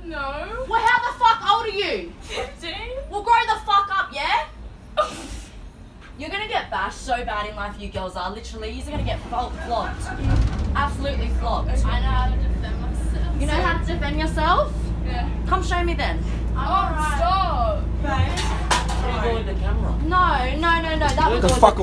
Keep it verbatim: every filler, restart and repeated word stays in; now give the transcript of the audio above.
No. Well, how the fuck old are you? fifteen? Well, grow the fuck up, yeah? You're gonna get bashed so bad in life, you girls are. Literally, you're gonna get flogged. Absolutely flogged. I know how to defend myself. You know how to defend yourself? Yeah. Come show me then. Oh, stop. Can you go with the camera? No, no, no, no. That was The fuck